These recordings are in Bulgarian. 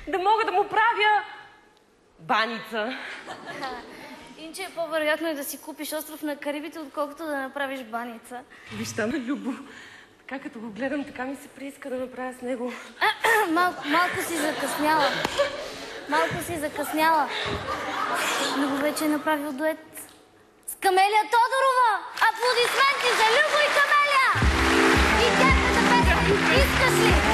да мога да му правя баница. Иначе е по-вероятно и да си купиш остров на Карибите, отколкото да направиш баница. Виж там, Любо, така като го гледам, така ми се прииска да направя с него. Малко си закъсняла. Малко си закъсняла. Любо вече е направил дует с Камелия Тодорова. Аплодисменти за Любо и Камелия! И тяхната песен "Искаш ли?"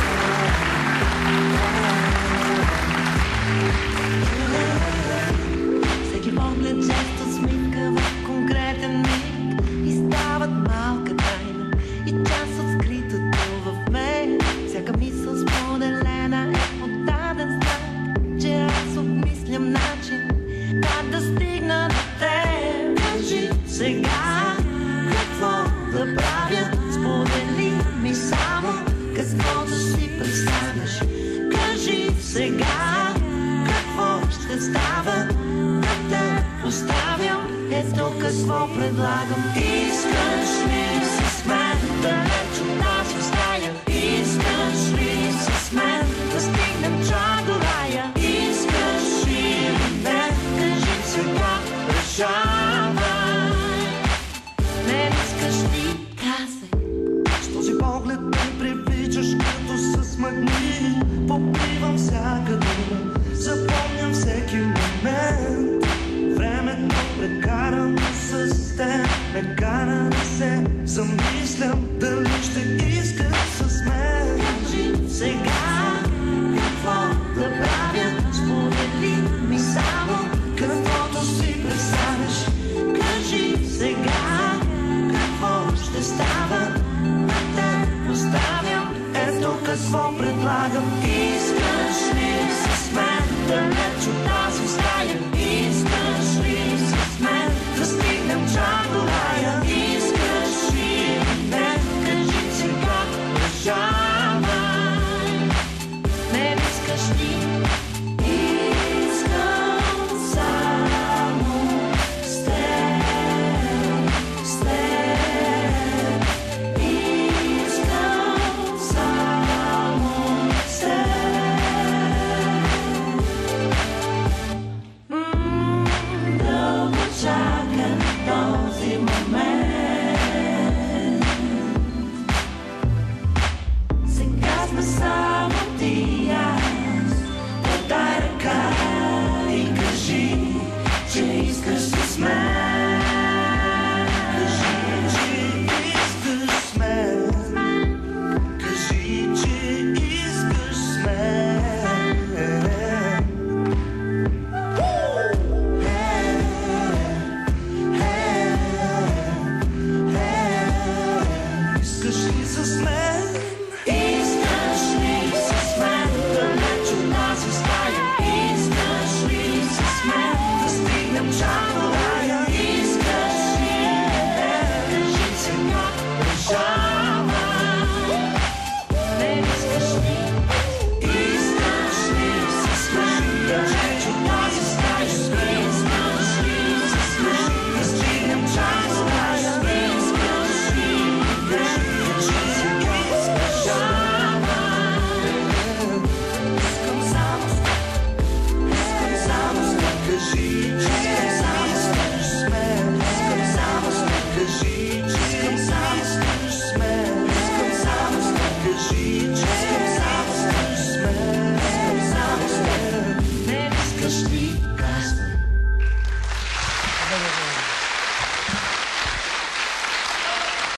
Всеки поглед често смика в конкретен миг и стават малка тайна и част от скритото в мен. Всяка мисъл споделена е отдаден знак, че аз обмислям начин как да стигна до теб. Кажи сега какво да правя, сподели ми само каквото си представяш. Кажи сега какво ще става, да те оставям. Ето какво предлагам. Искаш ли с мен далеч от тази стая? Искаш ли с мен да стигнем чак до рая? Искаш ли не? Кажи сега, решавай. Не искаш ли? Казвай. С този поглед ме привличаш като с магнит. Попивам всяка дума, запомням всеки момент. Времето прекарано с теб ме кара да се замислям дали ще искаш с мен. Кажи сега какво да правя, сподели ми само каквото си представяш. Кажи сега какво ще става, да те оставям. Ето какво предлагам. Искаш ли с мен далеч от тази стая? Искаш ли с мен да стигнем чак до рая?